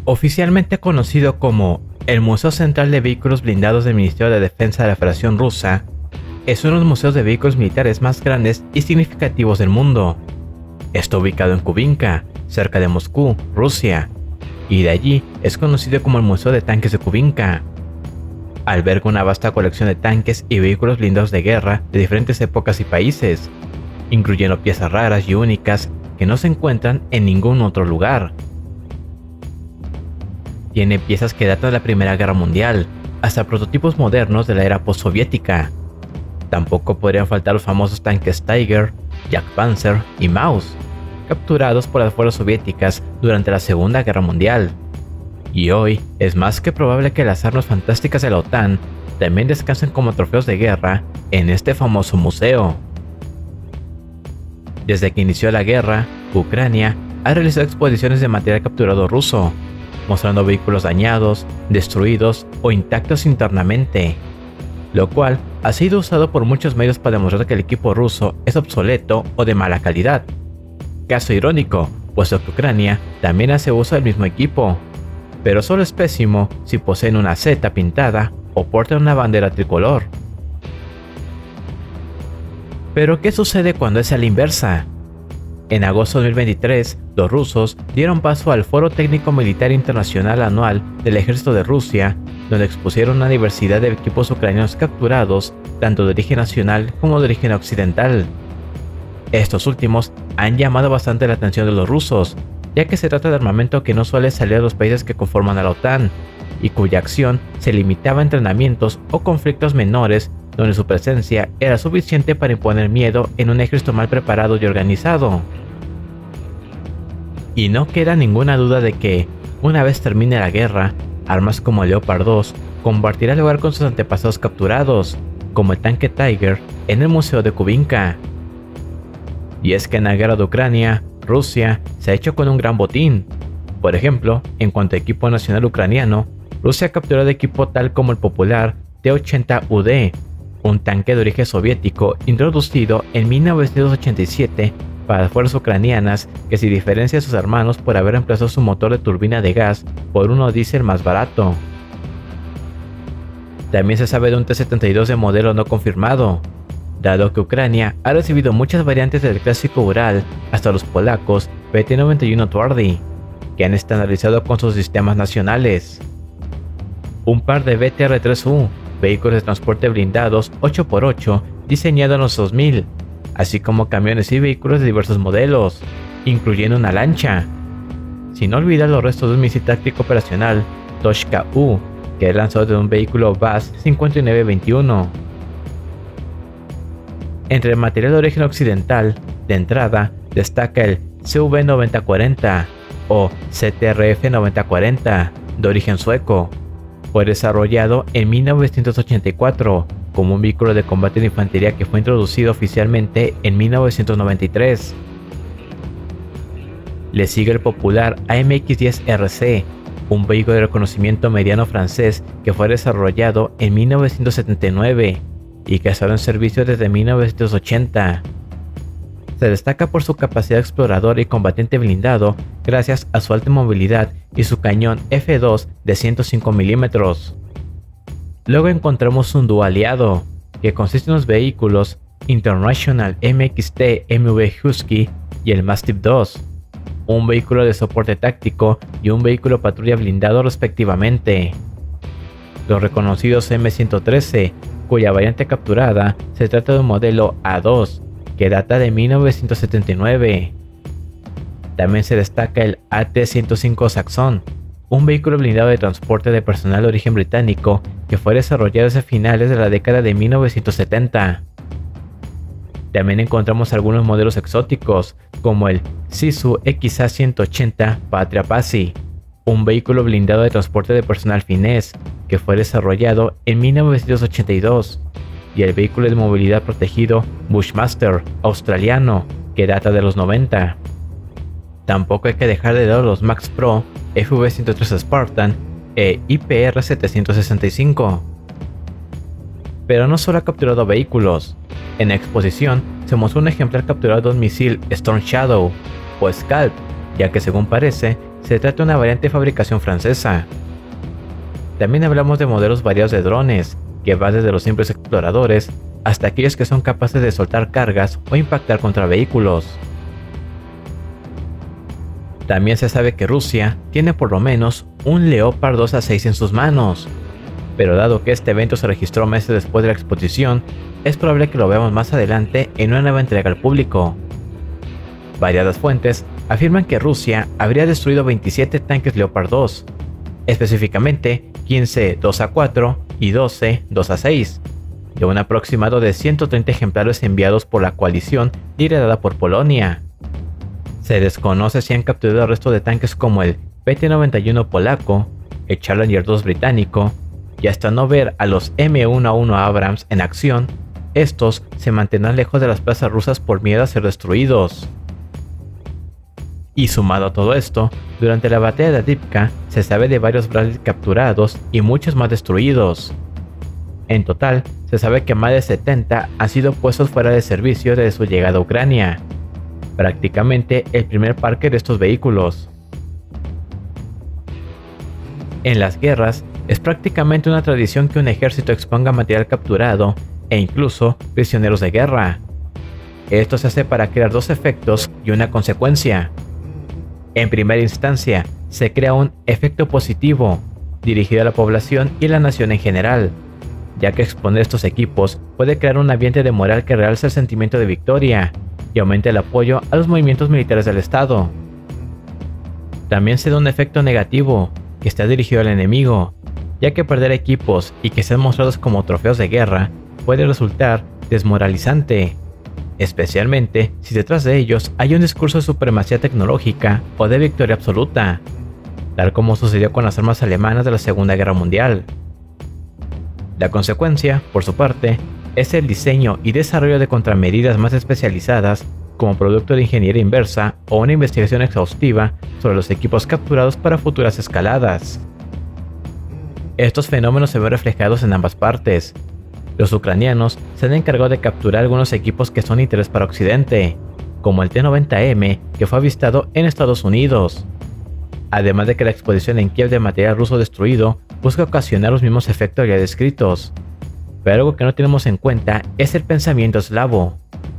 Oficialmente conocido como el Museo Central de Vehículos Blindados del Ministerio de Defensa de la Federación Rusa, es uno de los museos de vehículos militares más grandes y significativos del mundo. Está ubicado en Kubinka, cerca de Moscú, Rusia, y de allí es conocido como el Museo de Tanques de Kubinka. Alberga una vasta colección de tanques y vehículos blindados de guerra de diferentes épocas y países, incluyendo piezas raras y únicas que no se encuentran en ningún otro lugar. Tiene piezas que datan de la Primera Guerra Mundial, hasta prototipos modernos de la era postsoviética. Tampoco podrían faltar los famosos tanques Tiger, Jagdpanzer y Maus, capturados por las fuerzas soviéticas durante la Segunda Guerra Mundial. Y hoy es más que probable que las armas fantásticas de la OTAN también descansen como trofeos de guerra en este famoso museo. Desde que inició la guerra, Ucrania ha realizado exposiciones de material capturado ruso, mostrando vehículos dañados, destruidos o intactos internamente, lo cual ha sido usado por muchos medios para demostrar que el equipo ruso es obsoleto o de mala calidad. Caso irónico, puesto que Ucrania también hace uso del mismo equipo, pero solo es pésimo si poseen una Z pintada o portan una bandera tricolor. Pero ¿qué sucede cuando es a la inversa? En agosto de 2023, los rusos dieron paso al Foro Técnico Militar Internacional Anual del Ejército de Rusia, donde expusieron una diversidad de equipos ucranianos capturados, tanto de origen nacional como de origen occidental. Estos últimos han llamado bastante la atención de los rusos, ya que se trata de armamento que no suele salir de los países que conforman a la OTAN, y cuya acción se limitaba a entrenamientos o conflictos menores donde su presencia era suficiente para imponer miedo en un ejército mal preparado y organizado. Y no queda ninguna duda de que, una vez termine la guerra, armas como el Leopard 2 compartirá lugar con sus antepasados capturados, como el tanque Tiger en el Museo de Kubinka. Y es que en la guerra de Ucrania, Rusia se ha hecho con un gran botín. Por ejemplo, en cuanto a equipo nacional ucraniano, Rusia ha capturado equipo tal como el popular T-80UD, un tanque de origen soviético introducido en 1987 para las fuerzas ucranianas, que se diferencia de sus hermanos por haber reemplazado su motor de turbina de gas por uno diésel más barato. También se sabe de un T-72 de modelo no confirmado, dado que Ucrania ha recibido muchas variantes del clásico Ural hasta los polacos PT-91 Twardy, que han estandarizado con sus sistemas nacionales. Un par de BTR-3U, vehículos de transporte blindados 8x8 diseñados en los 2000, así como camiones y vehículos de diversos modelos, incluyendo una lancha. Sin olvidar los restos de un misil táctico operacional Toshka-U, que es lanzado de un vehículo VAZ-5921. Entre el material de origen occidental, de entrada, destaca el CV-9040 o CTRF-9040, de origen sueco. Fue desarrollado en 1984 como un vehículo de combate de infantería que fue introducido oficialmente en 1993. Le sigue el popular AMX-10RC, un vehículo de reconocimiento mediano francés que fue desarrollado en 1979 y que ha estado en servicio desde 1980. Se destaca por su capacidad exploradora y combatiente blindado gracias a su alta movilidad y su cañón F2 de 105 mm. Luego encontramos un dúo aliado, que consiste en los vehículos International MXT MV Husky y el Mastiff 2, un vehículo de soporte táctico y un vehículo patrulla blindado respectivamente. Los reconocidos M113, cuya variante capturada se trata de un modelo A2, que data de 1979. También se destaca el AT-105 Saxon, un vehículo blindado de transporte de personal de origen británico que fue desarrollado hacia finales de la década de 1970. También encontramos algunos modelos exóticos, como el Sisu XA-180 Patria Pasi, un vehículo blindado de transporte de personal finés que fue desarrollado en 1982, y el vehículo de movilidad protegido Bushmaster australiano, que data de los 90. Tampoco hay que dejar de lado los Max Pro FV-103 Spartan e IPR-765. Pero no solo ha capturado vehículos. En la exposición se mostró un ejemplar capturado de un misil Storm Shadow o Scalp, ya que según parece, se trata de una variante de fabricación francesa. También hablamos de modelos variados de drones, que van desde los simples exploradores hasta aquellos que son capaces de soltar cargas o impactar contra vehículos. También se sabe que Rusia tiene por lo menos un Leopard 2A6 en sus manos, pero dado que este evento se registró meses después de la exposición, es probable que lo veamos más adelante en una nueva entrega al público. Variadas fuentes afirman que Rusia habría destruido 27 tanques Leopard 2, específicamente 15 2A4 y 12 2A6, de un aproximado de 130 ejemplares enviados por la coalición liderada por Polonia. Se desconoce si han capturado el resto de tanques como el PT-91 polaco, el Challenger 2 británico, y hasta no ver a los M1A1 Abrams en acción, estos se mantendrán lejos de las plazas rusas por miedo a ser destruidos. Y sumado a todo esto, durante la batalla de Avdiivka se sabe de varios Bradley capturados y muchos más destruidos. En total, se sabe que más de 70 han sido puestos fuera de servicio desde su llegada a Ucrania, prácticamente el primer parque de estos vehículos. En las guerras, es prácticamente una tradición que un ejército exponga material capturado e incluso prisioneros de guerra. Esto se hace para crear dos efectos y una consecuencia. En primera instancia, se crea un efecto positivo, dirigido a la población y la nación en general, ya que exponer estos equipos puede crear un ambiente de moral que realce el sentimiento de victoria y aumente el apoyo a los movimientos militares del Estado. También se da un efecto negativo, que está dirigido al enemigo, ya que perder equipos y que sean mostrados como trofeos de guerra puede resultar desmoralizante, especialmente si detrás de ellos hay un discurso de supremacía tecnológica o de victoria absoluta, tal como sucedió con las armas alemanas de la Segunda Guerra Mundial. La consecuencia, por su parte, es el diseño y desarrollo de contramedidas más especializadas como producto de ingeniería inversa o una investigación exhaustiva sobre los equipos capturados para futuras escaladas. Estos fenómenos se ven reflejados en ambas partes. Los ucranianos se han encargado de capturar algunos equipos que son de interés para Occidente, como el T-90M que fue avistado en Estados Unidos. Además de que la exposición en Kiev de material ruso destruido busca ocasionar los mismos efectos ya descritos. Pero algo que no tenemos en cuenta es el pensamiento eslavo.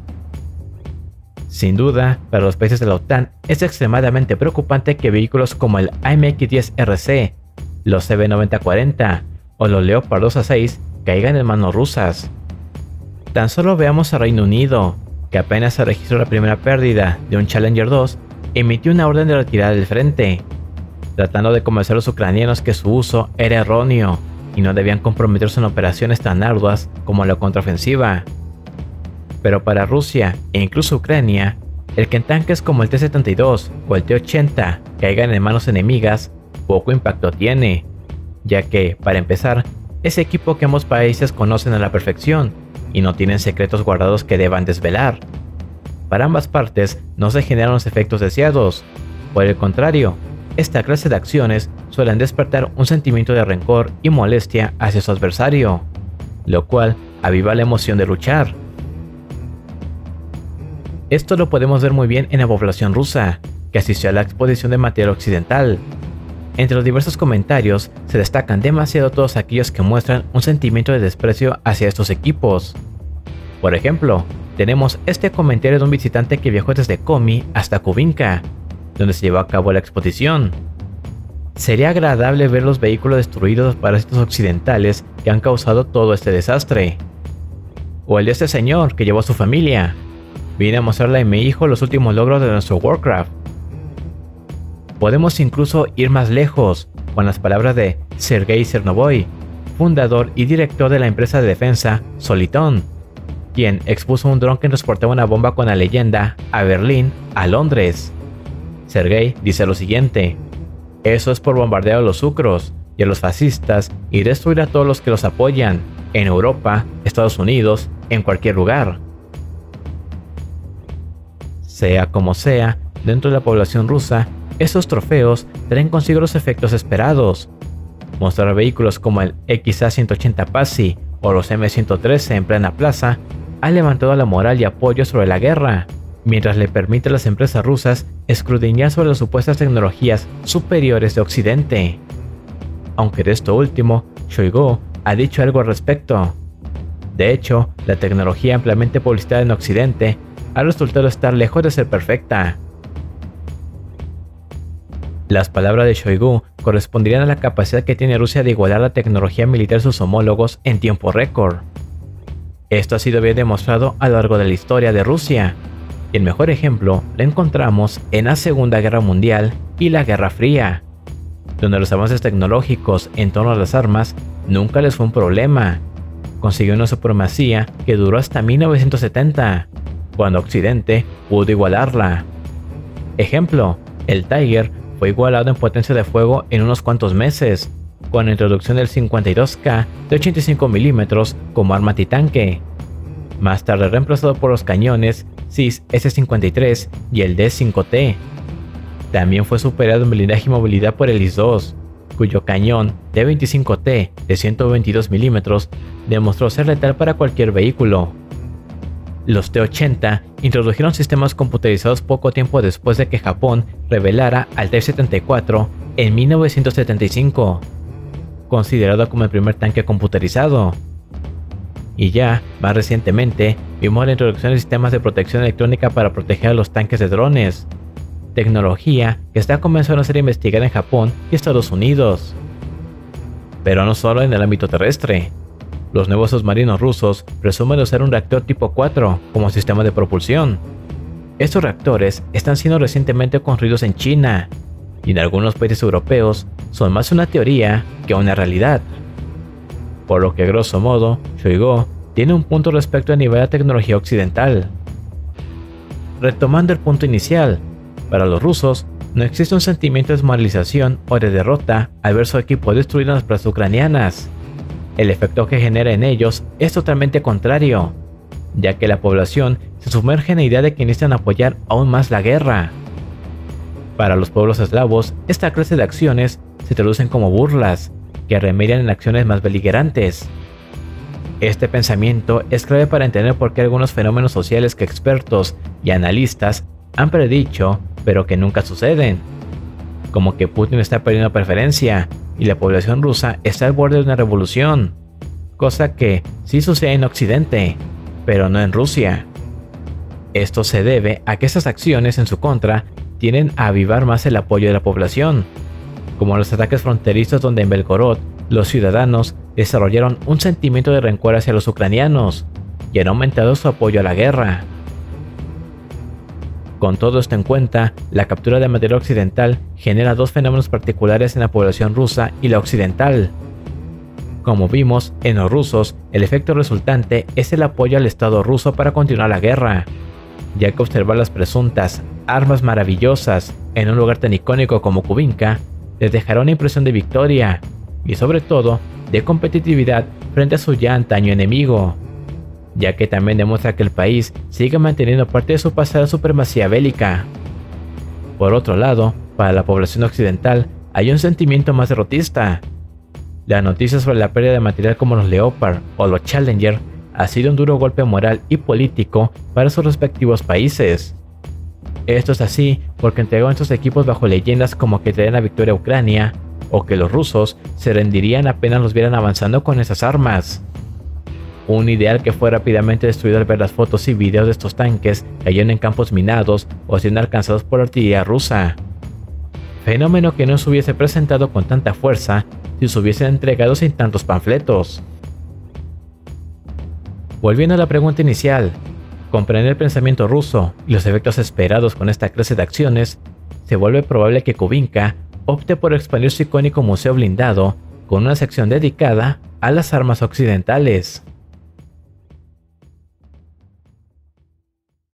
Sin duda, para los países de la OTAN es extremadamente preocupante que vehículos como el AMX-10 RC, los CB9040 o los Leopard 2A6 caigan en manos rusas. Tan solo veamos a Reino Unido, que apenas se registró la primera pérdida de un Challenger 2, emitió una orden de retirada del frente, tratando de convencer a los ucranianos que su uso era erróneo y no debían comprometerse en operaciones tan arduas como la contraofensiva. Pero para Rusia e incluso Ucrania, el que tanques como el T-72 o el T-80 caigan en manos enemigas poco impacto tiene, ya que, para empezar, es equipo que ambos países conocen a la perfección y no tienen secretos guardados que deban desvelar. Para ambas partes no se generan los efectos deseados. Por el contrario, esta clase de acciones suelen despertar un sentimiento de rencor y molestia hacia su adversario, lo cual aviva la emoción de luchar. Esto lo podemos ver muy bien en la población rusa, que asistió a la exposición de material occidental. Entre los diversos comentarios se destacan demasiado todos aquellos que muestran un sentimiento de desprecio hacia estos equipos. Por ejemplo, tenemos este comentario de un visitante que viajó desde Komi hasta Kubinka, donde se llevó a cabo la exposición. Sería agradable ver los vehículos destruidos para estos occidentales que han causado todo este desastre. O el de este señor que llevó a su familia. Vine a mostrarle a mi hijo los últimos logros de nuestro Warcraft. Podemos incluso ir más lejos, con las palabras de Sergei Chernovoy, fundador y director de la empresa de defensa Soliton, quien expuso un dron que transportaba una bomba con la leyenda a Berlín a Londres. Sergei dice lo siguiente: eso es por bombardear a los ucros y a los fascistas y destruir a todos los que los apoyan, en Europa, Estados Unidos, en cualquier lugar. Sea como sea, dentro de la población rusa, estos trofeos traen consigo los efectos esperados. Mostrar vehículos como el XA-180 Pasi o los M113 en plena plaza ha levantado la moral y apoyo sobre la guerra, mientras le permite a las empresas rusas escudriñar sobre las supuestas tecnologías superiores de Occidente. Aunque de esto último, Shoigu ha dicho algo al respecto. De hecho, la tecnología ampliamente publicitada en Occidente ha resultado estar lejos de ser perfecta. Las palabras de Shoigu corresponderían a la capacidad que tiene Rusia de igualar la tecnología militar de sus homólogos en tiempo récord. Esto ha sido bien demostrado a lo largo de la historia de Rusia, y el mejor ejemplo lo encontramos en la Segunda Guerra Mundial y la Guerra Fría, donde los avances tecnológicos en torno a las armas nunca les fue un problema. Consiguió una supremacía que duró hasta 1970, cuando Occidente pudo igualarla. Ejemplo, el Tiger fue igualado en potencia de fuego en unos cuantos meses, con la introducción del 52K de 85 mm como arma antitanque, más tarde reemplazado por los cañones CIS S-53 y el D-5T. También fue superado en blindaje y movilidad por el IS-2, cuyo cañón D-25T de 122 mm demostró ser letal para cualquier vehículo. Los T-80 introdujeron sistemas computarizados poco tiempo después de que Japón revelara al T-74 en 1975, considerado como el primer tanque computarizado. Y ya, más recientemente, vimos la introducción de sistemas de protección electrónica para proteger a los tanques de drones, tecnología que está comenzando a ser investigada en Japón y Estados Unidos. Pero no solo en el ámbito terrestre. Los nuevos submarinos rusos presumen usar un reactor tipo 4 como sistema de propulsión. Estos reactores están siendo recientemente construidos en China, y en algunos países europeos son más una teoría que una realidad. Por lo que, grosso modo, Shoigu tiene un punto respecto a nivel de tecnología occidental. Retomando el punto inicial, para los rusos no existe un sentimiento de desmoralización o de derrota al ver su equipo destruido en las plazas ucranianas. El efecto que genera en ellos es totalmente contrario, ya que la población se sumerge en la idea de que necesitan apoyar aún más la guerra. Para los pueblos eslavos, esta clase de acciones se traducen como burlas, que remedian en acciones más beligerantes. Este pensamiento es clave para entender por qué algunos fenómenos sociales que expertos y analistas han predicho, pero que nunca suceden, como que Putin está perdiendo preferencia y la población rusa está al borde de una revolución, cosa que sí sucede en Occidente, pero no en Rusia. Esto se debe a que estas acciones en su contra tienden a avivar más el apoyo de la población, como los ataques fronterizos donde en Belgorod los ciudadanos desarrollaron un sentimiento de rencor hacia los ucranianos y han aumentado su apoyo a la guerra. Con todo esto en cuenta, la captura de material occidental genera dos fenómenos particulares en la población rusa y la occidental. Como vimos, en los rusos, el efecto resultante es el apoyo al Estado ruso para continuar la guerra, ya que observar las presuntas armas maravillosas en un lugar tan icónico como Kubinka les dejará una impresión de victoria y sobre todo de competitividad frente a su ya antaño enemigo, ya que también demuestra que el país sigue manteniendo parte de su pasada supremacía bélica. Por otro lado, para la población occidental hay un sentimiento más derrotista. La noticia sobre la pérdida de material como los Leopard o los Challenger ha sido un duro golpe moral y político para sus respectivos países. Esto es así porque entregaron estos equipos bajo leyendas como que traían la victoria a Ucrania, o que los rusos se rendirían apenas los vieran avanzando con esas armas. Un ideal que fue rápidamente destruido al ver las fotos y videos de estos tanques cayendo en campos minados o siendo alcanzados por artillería rusa. Fenómeno que no se hubiese presentado con tanta fuerza si se hubiesen entregado sin tantos panfletos. Volviendo a la pregunta inicial, comprender el pensamiento ruso y los efectos esperados con esta clase de acciones, se vuelve probable que Kubinka opte por expandir su icónico museo blindado con una sección dedicada a las armas occidentales.